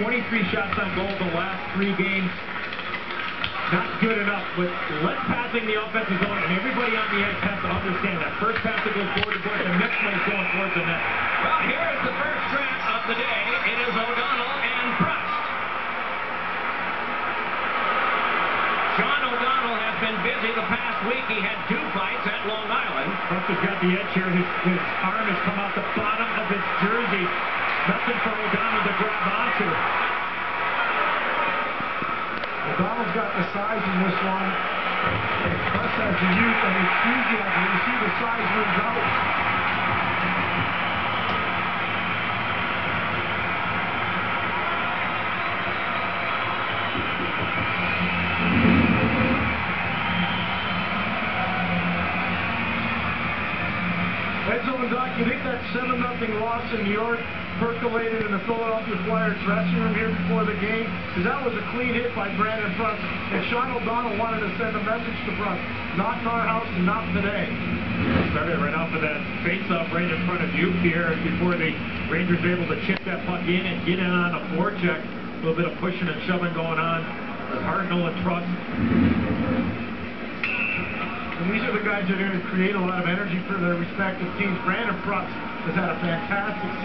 23 shots on goal the last 3 games. Not good enough, but less passing the offensive zone, and everybody on the ice has to understand that. First pass that goes forward to board, the next one is going towards the net. Well, here's the first trap of the day. It is O'Donnell and Prust. John O'Donnell has been busy the past week. He had 2 fights at Long Island. Prust has got the edge here. His arm has come out the bottom of his jersey. Nothing for O'Donnell to grab onto. O'Donnell's got the size in this one. Prust has the youth and enthusiasm. You see the size moves out. Edzo and Doc, you think that 7-0 loss in New York percolated in the Philadelphia Flyers dressing room here before the game? Because that was a clean hit by Brandon Prust. And Sean O'Donnell wanted to send a message to Prust. Not in our house and not today. Started right off of that face-off right in front of you here before the Rangers able to chip that puck in and get in on a forecheck. A little bit of pushing and shoving going on with Hartnell and Prust. And these are the guys that are going to create a lot of energy for their respective teams. Brandon Prust has had a fantastic season.